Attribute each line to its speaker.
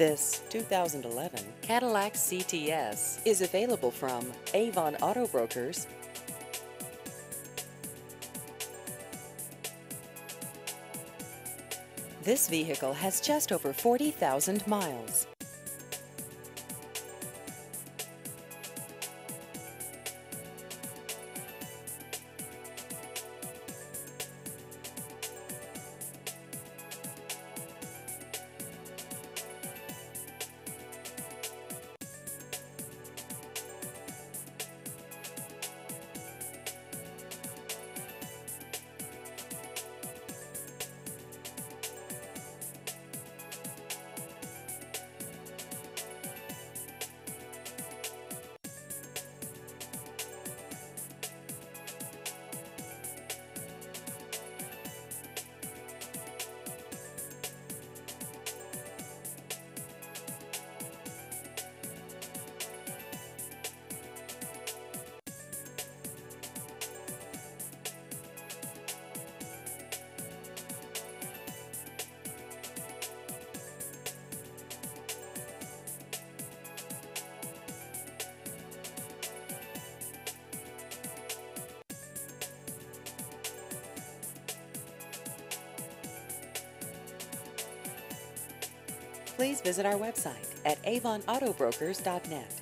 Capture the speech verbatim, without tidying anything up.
Speaker 1: This two thousand eleven Cadillac C T S is available from Avon Auto Brokers. This vehicle has just over forty thousand miles. Please visit our website at avon auto brokers dot net.